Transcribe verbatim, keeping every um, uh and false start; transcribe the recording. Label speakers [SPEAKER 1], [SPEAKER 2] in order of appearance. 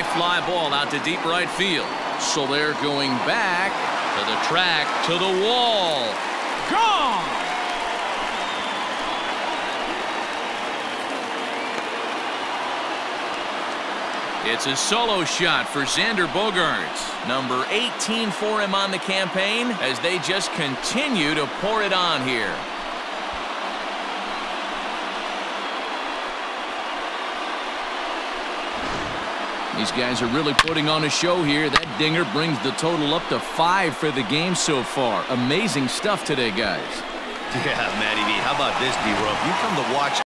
[SPEAKER 1] fly ball out to deep right field. So they're going back to the track, to the wall. Gone! It's a solo shot for Xander Bogaerts. Number eighteen for him on the campaign as they just continue to pour it on here. These guys are really putting on a show here. That dinger brings the total up to five for the game so far. Amazing stuff today, guys.
[SPEAKER 2] Yeah, Matty V. How about this, D-Rope? You come to watch